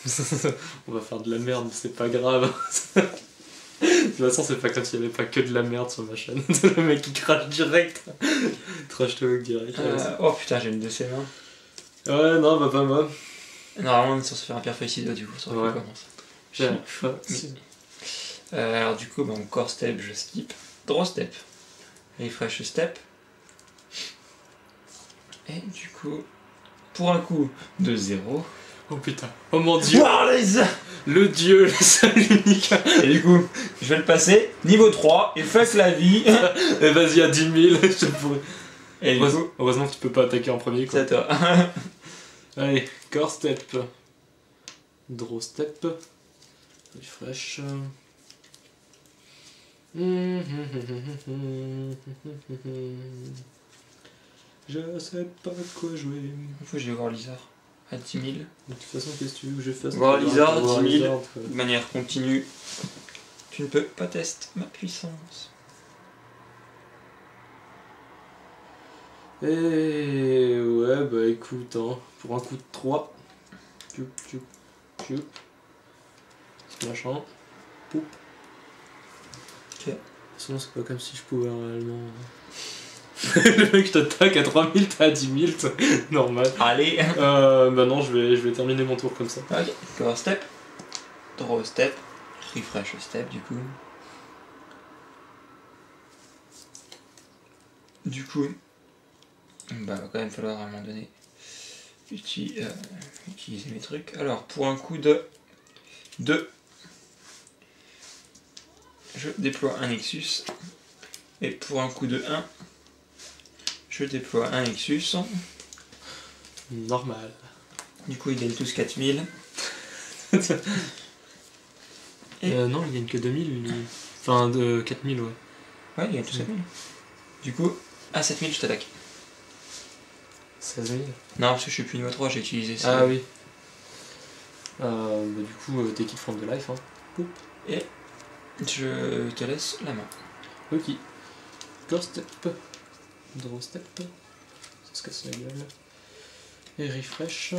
On va faire de la merde, mais c'est pas grave. De toute façon, c'est pas comme s'il y avait pas que de la merde sur ma chaîne. Le mec qui crache direct. Trash talk direct. Oh putain, j'ai une de ses mains. Ouais, non, bah pas moi. Normalement, on est censé faire un perfectido du coup, ça Ouais. commence. Alors du coup, bon, core step, je skip. Draw step. Refresh step. Et du coup, pour un coup de 0. Oh putain, oh mon dieu. Warlaze. Le dieu, le seul unique. Et du coup, je vais le passer, niveau 3, et fuck la vie. Et vas-y à 10 000, je te pourrais. Et du coup, Heureusement que tu peux pas attaquer en premier quoi. c'est à toi. Allez, core step. Draw step. Refresh. Je sais pas quoi jouer. Il faut que je vais voir Lizard à 10 000. De toute façon, qu'est-ce que tu veux que je fasse? Voir Lizard, Voir 10 000. Lizard, De manière continue. Tu ne peux pas tester ma puissance. Et ouais, bah écoute, hein, pour un coup de 3. Pioup, pioup, pioup. Petit machin. Poup. Ok. Sinon, c'est pas comme si je pouvais réellement. Le mec, je t'attaque à 3000, t'as à 10 000, c'est normal. Allez. Bah non, je vais terminer mon tour comme ça. Ok. Core step. Draw step. Refresh step du coup. Du coup, bah va quand même falloir à un moment donné utiliser mes trucs. Alors pour un coup de 2, je déploie un Nexus. Et pour un coup de 1, je déploie un Nexus. Normal. Du coup ils gagnent tous 4000. Non, il gagne que 2000, lui. Enfin, de 4000, ouais. Ouais, ils gagnent tous 4000. Du coup, à 7000 je t'attaque. 16 000. Non, parce que je suis plus niveau 3, j'ai utilisé ça. Ah oui. Bah du coup, take it from the life, hein. Poup. Et je te laisse la main. Ok. Core step. Draw step. Ça se casse la gueule. Et refresh.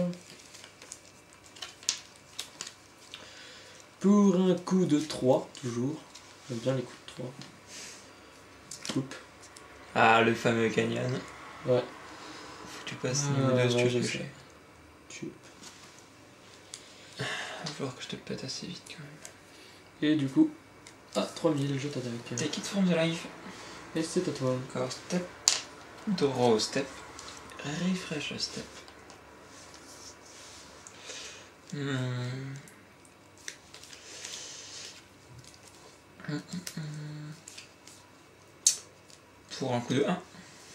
Pour un coup de 3, toujours. J'aime bien les coups de 3. Coupe. Ah, le fameux canyon. Ouais. Faut que tu passes niveau 2 si tu veux piocher. Tu. Il va falloir que je te pète assez vite quand même. Et du coup, à 3000, je t'attaque. Take it from the life. Et c'est à toi. Core step. Draw step. Refresh step. Pour un coup de 1.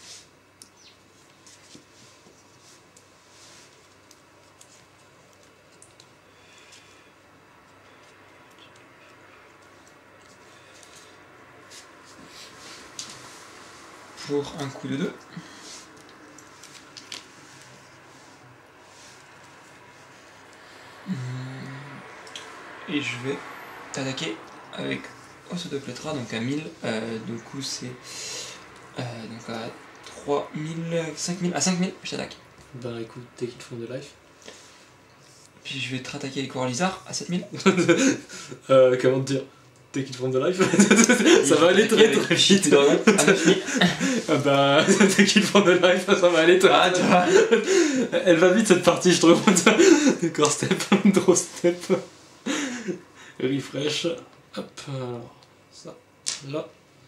Pour un coup de 2. Et je vais t'attaquer avec os de plétra, donc à 1000. Du coup c'est donc à 3000, 5000, à 5000 je t'attaque. Bah écoute, take it from the life. Puis je vais te rattaquer avec Coral Lizard à 7000. Comment te dire? Take it from the life. Ça va aller très très vite. À 9000. Ah bah, take it from the life, ça va aller très Ah, tu vois. Elle va vite cette partie, je trouve. Core step, draw step. Refresh. Hop, alors, ça, là.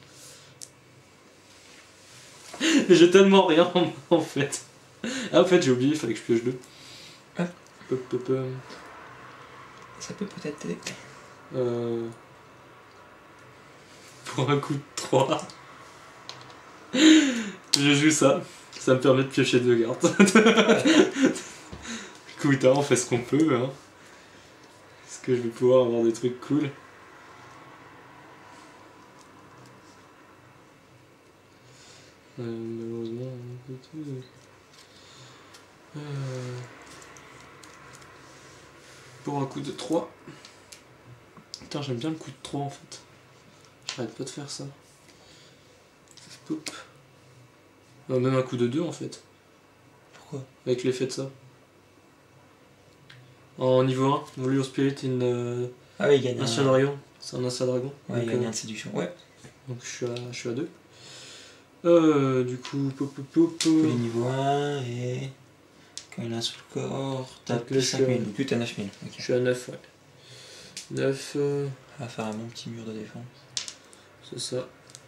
J'ai tellement rien en fait. Ah, en fait, j'ai oublié, il fallait que je pioche 2. Ah. Hop. Ça peut peut-être t'aider. Pour un coup de 3. Je joue ça. Ça me permet de piocher 2 cartes. Écoute, hein, on fait ce qu'on peut. Hein. Est-ce que je vais pouvoir avoir des trucs cool? Malheureusement, pour un coup de 3. Putain, j'aime bien le coup de 3 en fait. J'arrête pas de faire ça. Pop. Même un coup de 2 en fait. Pourquoi? Avec l'effet de ça. En niveau 1, Volure Spirit in Ah oui, il gagne Ancien Dragon. C'est un Ancien Dragon. Ouais, il donc, gagne un de séduction. Ouais. donc je suis à 2. Du coup, Tous les niveaux 1 et. Quand il a sous le corps, tape Donc là, je suis 5000. Donc tu t'es à 9000. je Ok. suis à 9, ouais. 9, On va faire un bon petit mur de défense. c'est ça.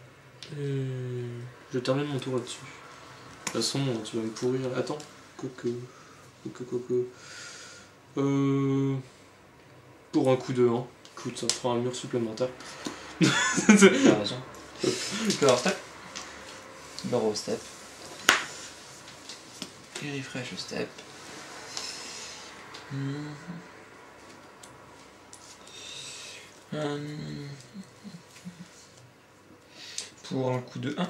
Je termine mon tour là-dessus. De toute façon, tu vas me pourrir. Attends. Coco. Pour un coup de 1. Écoute, ça fera un mur supplémentaire. T'as raison. Power step. Burrow step. Et refresh step. Pour un coup de 1.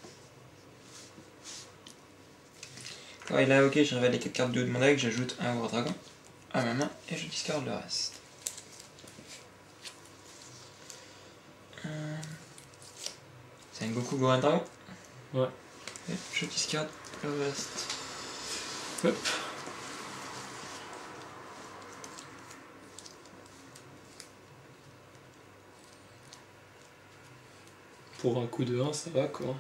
Quand il a ok, je révèle les 4 cartes de mon deck, j'ajoute un War Dragon à ma main et je discard le reste. C'est un Goku Gohan Dragon. Ouais. Et je discard le reste. Hop. Pour un coup de 1, ça va quoi.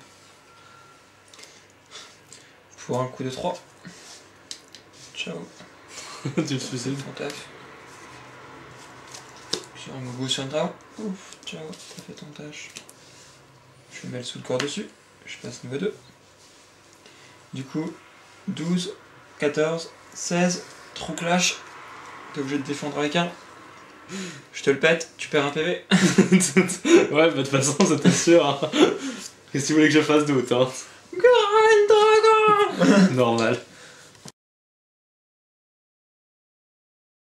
Pour un coup de 3. Ciao. Tu te suicides. Ton taf. Sur un Goku sur un dragon. Ouf, ciao, t'as fait ton tâche. Je mets le sous le corps dessus. Je passe niveau 2. Du coup, 12, 14, 16, trou clash. T'es obligé de défendre avec un. Je te le pète, tu perds un PV. Ouais, bah de toute façon, c'était sûr. Hein. Qu'est-ce que tu voulais que je fasse d'autre hein. Gohan Dragon. Normal.